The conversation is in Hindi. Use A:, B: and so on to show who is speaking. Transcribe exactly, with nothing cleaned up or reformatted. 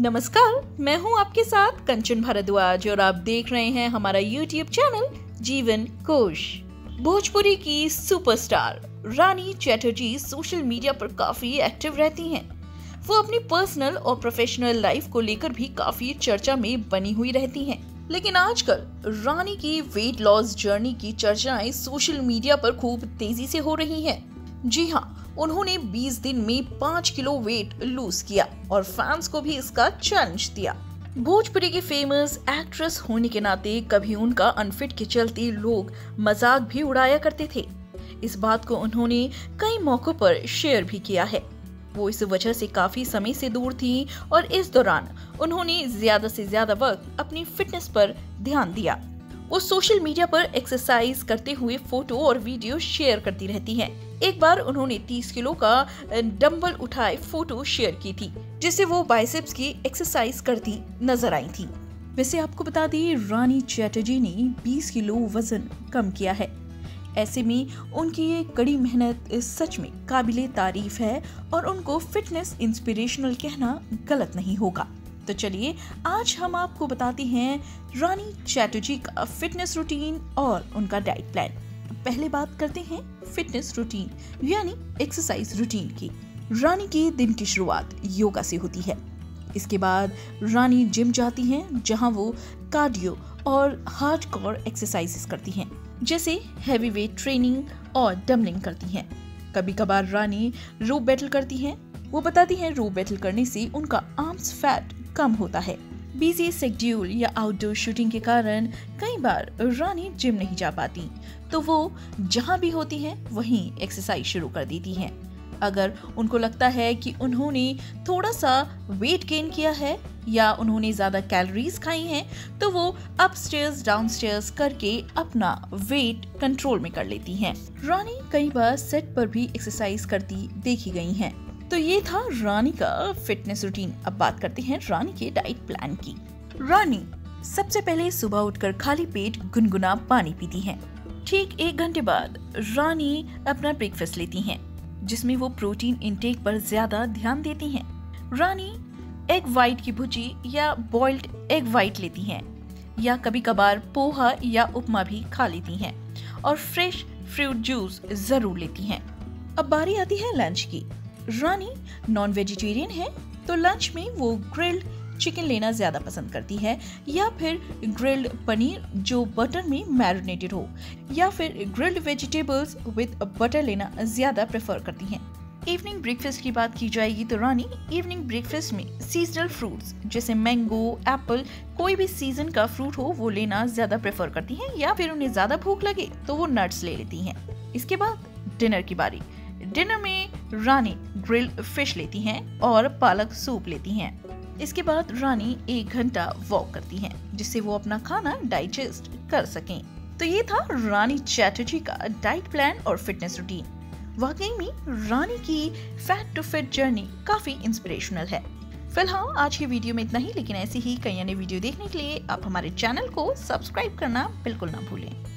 A: नमस्कार, मैं हूं आपके साथ कंचन भारद्वाज और आप देख रहे हैं हमारा यूट्यूब चैनल जीवन कोश। भोजपुरी की superstar Rani Chatterjee social media पर काफी एक्टिव रहती हैं। वो अपनी पर्सनल और प्रोफेशनल लाइफ को लेकर भी काफी चर्चा में बनी हुई रहती हैं। लेकिन आजकल रानी की वेट लॉस जर्नी की चर्चाएं सोशल मीडिया पर खूब तेजी से हो रही हैं। जी हाँ, उन्होंने बीस दिन में पाँच किलो वेट लूज किया और फैंस को भी इसका चैलेंज दिया। भोजपुरी की फेमस एक्ट्रेस होने के नाते कभी उनका अनफिट के चलते लोग मजाक भी उड़ाया करते थे। इस बात को उन्होंने कई मौकों पर शेयर भी किया है। वो इस वजह से काफी समय से दूर थी और इस दौरान उन्होंने ज्यादा से ज्यादा वक्त अपनी फिटनेस पर ध्यान दिया। वो सोशल मीडिया पर एक्सरसाइज करते हुए फोटो और वीडियो शेयर करती रहती हैं। एक बार उन्होंने तीस किलो का डंबल उठाए फोटो शेयर की थी, जिससे वो बाइसेप्स की एक्सरसाइज करती नजर आई थी। वैसे आपको बता दें, रानी चैटर्जी ने बीस किलो वजन कम किया है। ऐसे में उनकी ये कड़ी मेहनत सच में काबिले तारीफ है और उनको फिटनेस इंस्पिरेशनल कहना गलत नहीं होगा। तो चलिए आज हम आपको बताते हैं रानी चैटर्जी का फिटनेस रूटीन और उनका डाइट प्लान। पहले बात करते हैं फिटनेस रूटीन यानी एक्सरसाइज रूटीन की। रानी के दिन की शुरुआत योगा से होती है। इसके बाद रानी जिम जाती हैं, जहां वो कार्डियो और हार्डकोर एक्सरसाइजेस करती हैं, जैसे हैवी वेट ट्रेनिंग और डंबलिंग करती हैं। कभी कभार रानी रोप बैटल करती हैं। वो बताती हैं रोप बैटल करने से उनका आर्म्स फैट कम होता है। बिजी शेड्यूल या आउटडोर शूटिंग के कारण कई बार रानी जिम नहीं जा पाती, तो वो जहां भी होती हैं वहीं एक्सरसाइज शुरू कर देती हैं। अगर उनको लगता है कि उन्होंने थोड़ा सा वेट गेन किया है या उन्होंने ज्यादा कैलोरीज खाई हैं, तो वो अपस्टेयर्स डाउनस्टेयर्स करके अपना वेट कंट्रोल में कर लेती हैं। रानी कई बार सेट पर भी एक्सरसाइज करती देखी गई हैं। तो ये था रानी का फिटनेस रूटीन। अब बात करते हैं रानी के डाइट प्लान की। रानी सबसे पहले सुबह उठकर खाली पेट गुनगुना पानी पीती हैं। ठीक एक घंटे बाद रानी अपना ब्रेकफास्ट लेती हैं, जिसमें वो प्रोटीन इंटेक पर ज्यादा ध्यान देती हैं। रानी एग व्हाइट की भुजी या बॉइल्ड एग व्हाइट लेती हैं, या कभी कभार पोहा या उपमा भी खा लेती हैं और फ्रेश फ्रूट जूस जरूर लेती हैं। अब बारी आती है लंच की। रानी नॉन वेजिटेरियन है, तो लंच में वो ग्रिल्ड चिकन लेना ज्यादा पसंद करती है, या फिर ग्रिल्ड पनीर जो बटर में मैरिनेटेड हो, या फिर ग्रिल्ड वेजिटेबल्स विद बटर लेना ज्यादा प्रेफर करती हैं। इवनिंग ब्रेकफास्ट की बात की जाएगी तो रानी इवनिंग ब्रेकफास्ट में सीजनल फ्रूट्स जैसे मैंगो, एप्पल, कोई भी सीजन का फ्रूट हो वो लेना ज्यादा प्रेफर करती हैं, या फिर उन्हें ज्यादा भूख लगे तो वो नट्स ले लेती हैं। इसके बाद डिनर की बारी। डिनर में रानी ग्रिल्ड फिश लेती हैं और पालक सूप लेती हैं। इसके बाद रानी एक घंटा वॉक करती हैं, जिससे वो अपना खाना डाइजेस्ट कर सकें। तो ये था रानी चैटर्जी का डाइट प्लान और फिटनेस रूटीन। वाकई में रानी की फैट टू फिट जर्नी काफी इंस्पिरेशनल है। फिलहाल आज की वीडियो में इतना ही, लेकिन ऐसी ही कई अन्य वीडियो देखने के लिए आप हमारे चैनल को सब्सक्राइब करना बिल्कुल ना भूलें।